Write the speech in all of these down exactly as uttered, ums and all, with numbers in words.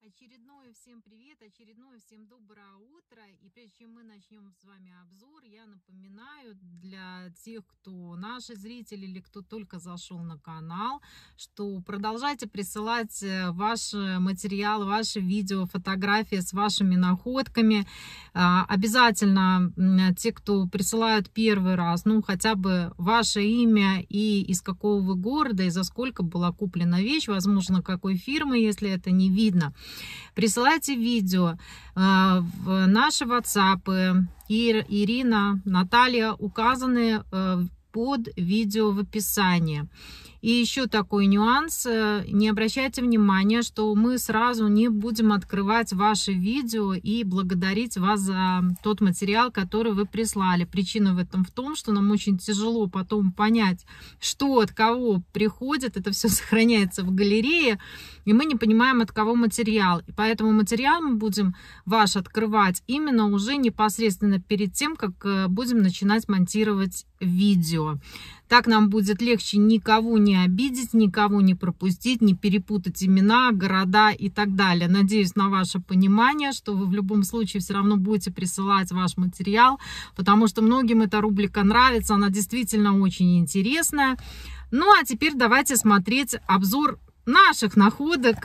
Очередное всем привет, очередное всем доброе утро. И прежде чем мы начнем с вами обзор, я напоминаю для тех, кто наши зрители или кто только зашел на канал, что продолжайте присылать ваши материалы, ваши видео, фотографии с вашими находками. Обязательно те, кто присылают первый раз, ну хотя бы ваше имя и из какого вы города, и за сколько была куплена вещь, возможно, какой фирмы, если это не видно. Присылайте видео в наши WhatsApp. Ирина, Наталья указаны под видео в описании. И еще такой нюанс, не обращайте внимания, что мы сразу не будем открывать ваши видео и благодарить вас за тот материал, который вы прислали. Причина в этом в том, что нам очень тяжело потом понять, что от кого приходит, это все сохраняется в галерее, и мы не понимаем, от кого материал. И поэтому материал мы будем ваш открывать именно уже непосредственно перед тем, как будем начинать монтировать видео. Так нам будет легче никого не обидеть, никого не пропустить, не перепутать имена, города и так далее. Надеюсь на ваше понимание, что вы в любом случае все равно будете присылать ваш материал, потому что многим эта рубрика нравится, она действительно очень интересная. Ну а теперь давайте смотреть обзор наших находок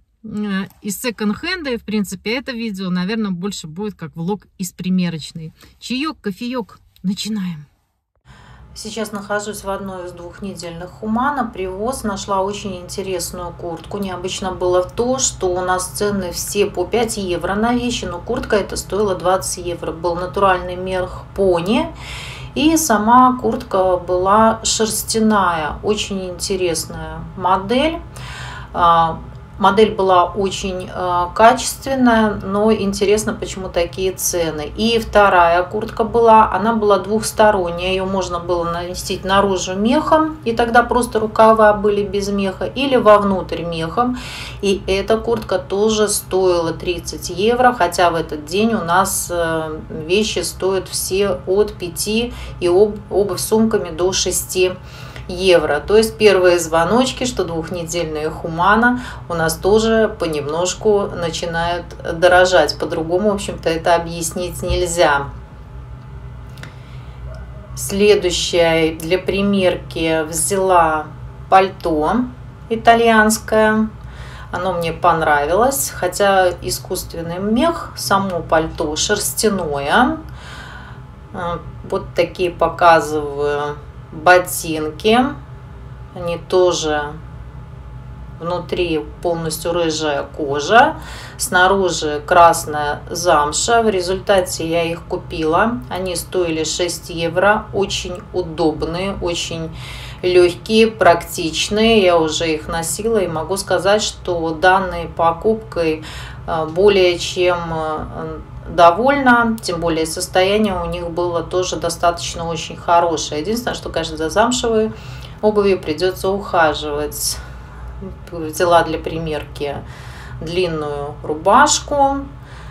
из секонд-хенда. И в принципе это видео, наверное, больше будет как влог из примерочной. Чаек, кофеек, начинаем. Сейчас нахожусь в одной из двухнедельных Хумана. Привоз. Нашла очень интересную куртку. Необычно было то, что у нас цены все по пять евро на вещи, но куртка эта стоила двадцать евро. Был натуральный мех пони. И сама куртка была шерстяная. Очень интересная модель. Модель была очень э, качественная, но интересно, почему такие цены. И вторая куртка была, она была двухсторонняя, ее можно было нанести наружу мехом, и тогда просто рукава были без меха, или вовнутрь мехом. И эта куртка тоже стоила тридцать евро, хотя в этот день у нас э, вещи стоят все от пяти и об, обувь с сумками до шести евро. То есть первые звоночки, что двухнедельные Хумана у нас тоже понемножку начинают дорожать. По-другому, в общем-то, это объяснить нельзя. Следующее для примерки взяла пальто итальянское. Оно мне понравилось, хотя искусственный мех, само пальто шерстяное. Вот такие показываю ботинки, они тоже внутри полностью рыжая кожа, снаружи красная замша. В результате я их купила, они стоили шесть евро, очень удобные, очень легкие, практичные. Я уже их носила и могу сказать, что данной покупкой более чем довольна, тем более состояние у них было тоже достаточно очень хорошее. Единственное, что, конечно, за замшевой обувью придется ухаживать. Взяла для примерки длинную рубашку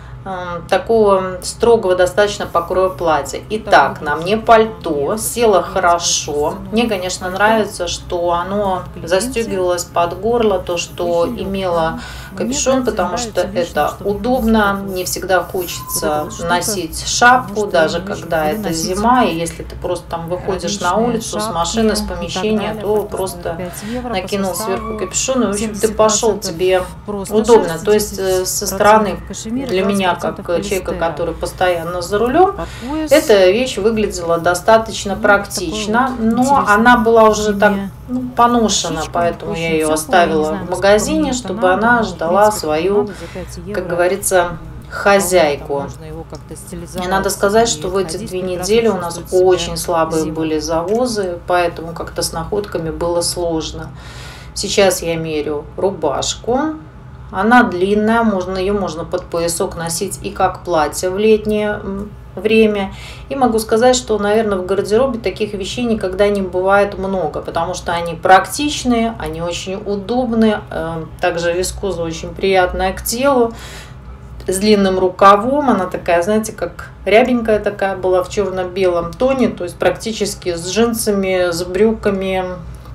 такого строгого достаточно покроя платья. Итак, на мне пальто село хорошо. Мне, конечно, нравится, что оно застегивалось под горло, то, что имело капюшон, потому что это удобно. Не всегда хочется носить шапку, даже когда это зима, и если ты просто там выходишь на улицу с машины, с помещения, то просто накинул сверху капюшон, и, в общем, ты пошел, тебе удобно. То есть со стороны для меня, как человека, который постоянно за рулем, эта вещь выглядела достаточно практично, но она была уже так, ну, поношена, поэтому я ее оставила в магазине, чтобы она ждала свою, как говорится, хозяйку. Мне надо сказать, что в эти две недели у нас очень слабые были завозы, поэтому как-то с находками было сложно. Сейчас я мерю рубашку. Она длинная, можно, ее можно под поясок носить и как платье в летнее время. И могу сказать, что, наверное, в гардеробе таких вещей никогда не бывает много, потому что они практичные, они очень удобные. Также вискоза очень приятная к телу, с длинным рукавом. Она такая, знаете, как рябенькая такая была в черно-белом тоне, то есть практически с джинсами, с брюками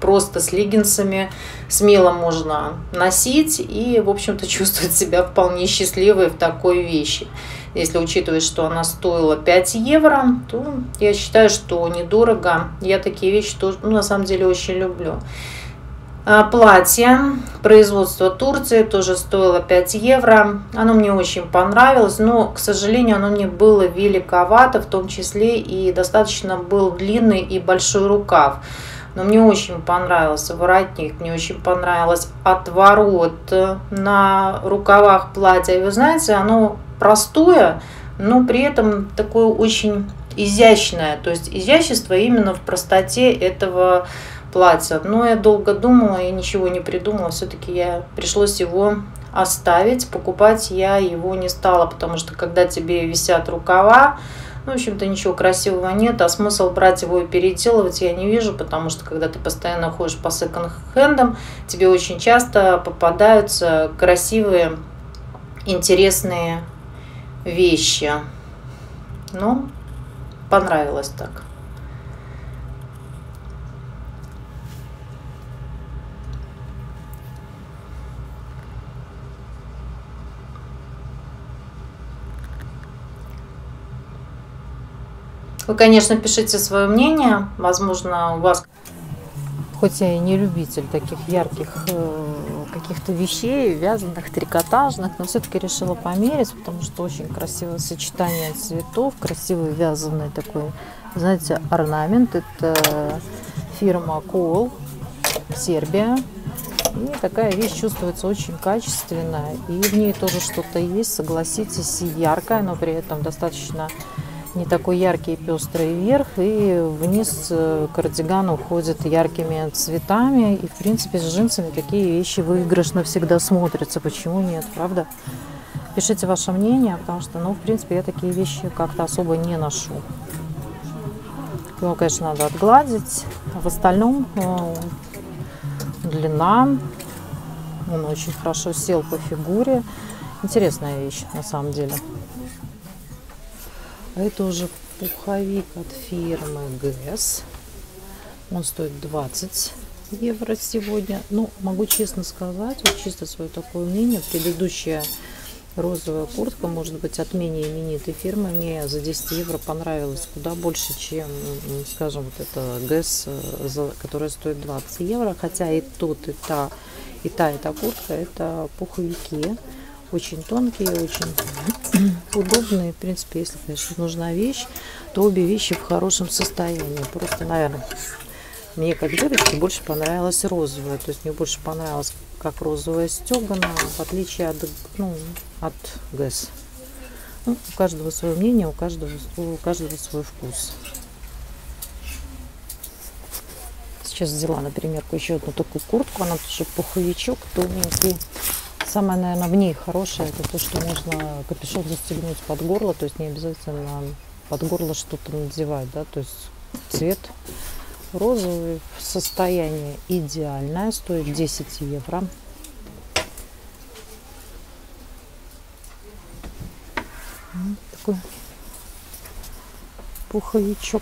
просто с леггинсами смело можно носить и, в общем-то, чувствовать себя вполне счастливой в такой вещи. Если учитывать, что она стоила пять евро, то я считаю, что недорого. Я такие вещи тоже, ну, на самом деле очень люблю. Платье производства Турции тоже стоило пять евро. Оно мне очень понравилось, но, к сожалению, оно мне было великовато, в том числе и достаточно был длинный и большой рукав. Но мне очень понравился воротник, мне очень понравилось отворот на рукавах платья. И вы знаете, оно простое, но при этом такое очень изящное. То есть изящество именно в простоте этого платья. Но я долго думала и ничего не придумала. Все-таки я пришлось его оставить. Покупать я его не стала, потому что когда тебе висят рукава, ну, в общем-то, ничего красивого нет, а смысл брать его и переделывать я не вижу, потому что, когда ты постоянно ходишь по секонд-хендам, тебе очень часто попадаются красивые, интересные вещи. Ну, понравилось так. Вы, конечно, пишите свое мнение, возможно, у вас... Хоть я и не любитель таких ярких э, каких-то вещей, вязаных, трикотажных, но все-таки решила померить, потому что очень красивое сочетание цветов, красивый вязаный такой, знаете, орнамент. Это фирма Коул, Сербия. И такая вещь чувствуется очень качественная, и в ней тоже что-то есть, согласитесь, яркое, но при этом достаточно... не такой яркий и пестрый верх, и вниз кардиган уходит яркими цветами, и в принципе с джинсами такие вещи выигрышно всегда смотрятся, почему нет, правда? Пишите ваше мнение, потому что, ну, в принципе, я такие вещи как-то особо не ношу. Его, конечно, надо отгладить, а в остальном ну, длина, он очень хорошо сел по фигуре, интересная вещь на самом деле. А это уже пуховик от фирмы Гэс. Он стоит двадцать евро сегодня. Ну, могу честно сказать, вот чисто свое такое мнение, предыдущая розовая куртка, может быть, от менее именитой фирмы, мне за десять евро понравилась куда больше, чем, скажем, вот эта Гэс, которая стоит двадцать евро. Хотя и тут, и та, и та, и та куртка, это пуховики. Очень тонкие, очень удобные. В принципе, если, конечно, нужна вещь, то обе вещи в хорошем состоянии. Просто, наверное, мне как девочке больше понравилась розовая. То есть мне больше понравилась как розовая стегана, в отличие от, ну, от Гэс. Ну, у каждого свое мнение, у каждого, у каждого свой вкус. Сейчас взяла, например, еще одну такую куртку. Она тоже пуховичок, тоненький. Самое, наверное, в ней хорошее, это то, что можно капюшон застегнуть под горло, то есть не обязательно под горло что-то надевать, да, то есть цвет розовый, состояние идеальное, стоит десять евро. Вот такой пуховичок.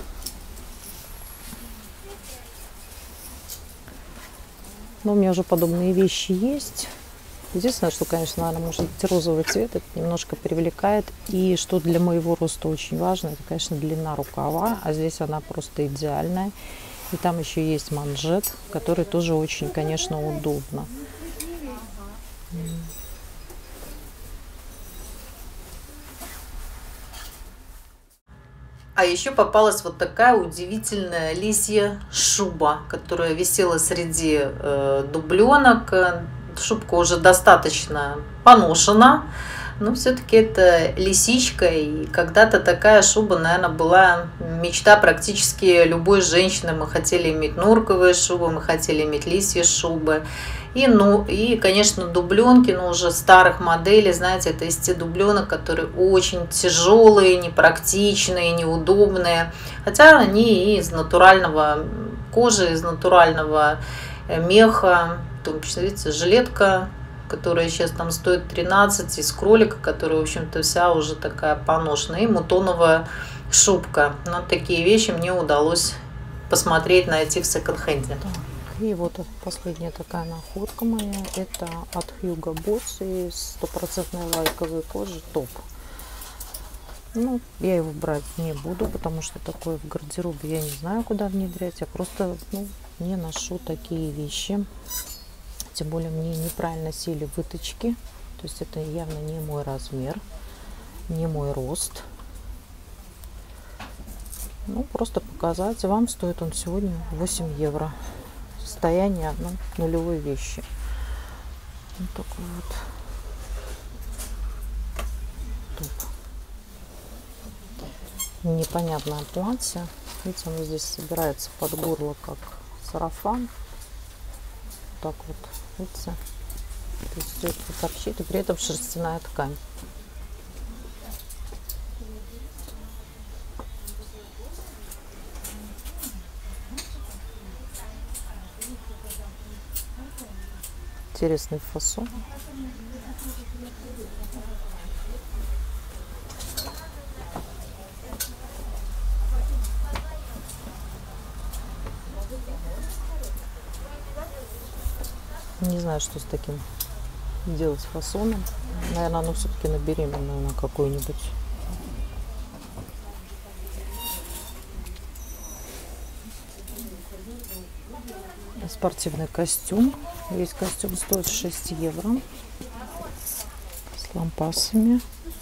Но у меня уже подобные вещи есть. Единственное, что, конечно, наверное, может быть, розовый цвет это немножко привлекает. И что для моего роста очень важно, это, конечно, длина рукава. А здесь она просто идеальная. И там еще есть манжет, который тоже очень, конечно, удобно. А еще попалась вот такая удивительная лисья шуба, которая висела среди э, дубленок. Шубка уже достаточно поношена, но все-таки это лисичка. И когда-то такая шуба, наверное, была мечта практически любой женщины. Мы хотели иметь норковые шубы, мы хотели иметь лисьи шубы. И, ну, и, конечно, дубленки, но уже старых моделей, знаете, это из тех дубленок, которые очень тяжелые, непрактичные, неудобные. Хотя они и из натурального кожи, из натурального меха. В том числе, видите, жилетка, которая сейчас там стоит тринадцать, из кролика, которая, в общем-то, вся уже такая поношенная, и мутоновая шубка. Но такие вещи мне удалось посмотреть, найти в секонд-хенде. И вот последняя такая находка моя. Это от Hugo Boss и стопроцентной лайковой кожи топ. Ну, я его брать не буду, потому что такое в гардеробе я не знаю, куда внедрять. Я просто, ну, не ношу такие вещи. Тем более мне неправильно сели выточки. То есть это явно не мой размер, не мой рост. Ну, просто показать вам. Стоит он сегодня восемь евро. Состояние, ну, нулевой вещи. Вот такой вот топ. Непонятное платье. Видите, оно здесь собирается под горло, как сарафан. Так вот, видите. То есть все это торчит, и при этом шерстяная ткань. Интересный фасон. Не знаю, что с таким делать фасоном. Наверное, оно все-таки на беременную, на какую-нибудь. Спортивный костюм. Весь костюм стоит шесть евро. С лампасами.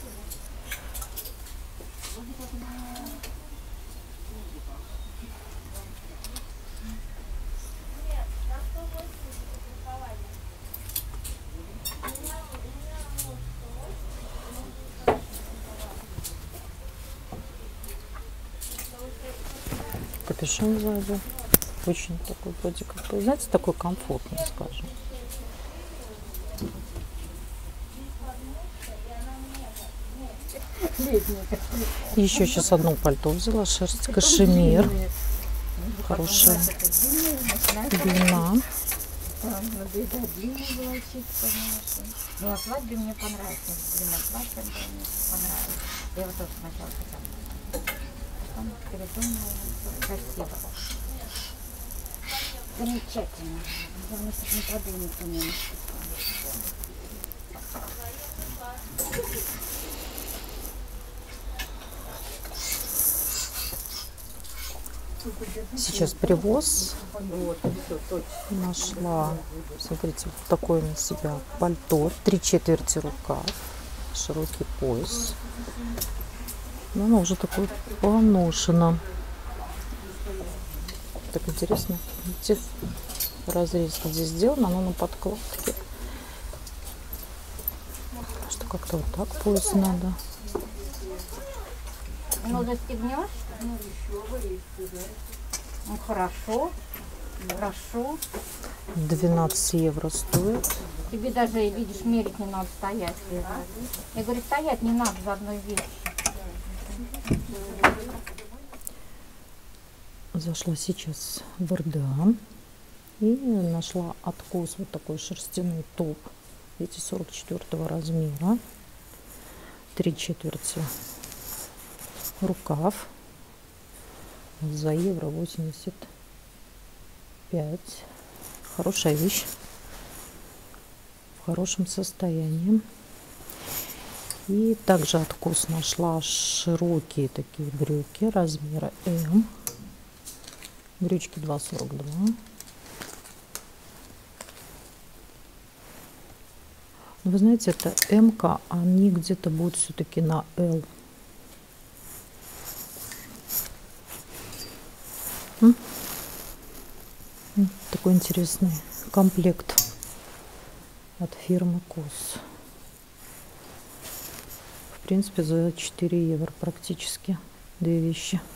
Капюшон сзади. Очень такой, вроде как, знаете, такой комфортный, скажем. Еще сейчас одно пальто взяла, шерсть кашемир. Хорошая длина. Ну, на свадьбе мне понравилось. Длина платья мне понравилась. Я его тоже сначала хотела. Потом передумала. Красиво. Замечательно. Главное, чтобы не подумал никто не наступал. Сейчас привоз. Нашла, смотрите, вот такое на себя пальто. Три четверти рукав. Широкий пояс. Но оно уже такое поношено. Так интересно. Видите, разрез здесь сделан, оно на подкладке. Что как-то вот так пояс надо. Ну, застегнешь? Ну, хорошо. Хорошо. двенадцать евро стоит. Тебе даже, видишь, мерить не надо, стоять. Я говорю, стоять не надо в одной вещи. Зашла сейчас в Эрдеан и нашла откос, вот такой шерстяной топ. Видите, сорок четвёртого размера. Три четверти рукав. За евро восемьдесят пять. Хорошая вещь. В хорошем состоянии. И также откос нашла широкие такие брюки размера М. Брючки два сорок два. Вы знаете, это М-ка, они где-то будут все-таки на Л. М? Такой интересный комплект от фирмы Кос. В принципе, за четыре евро практически две вещи.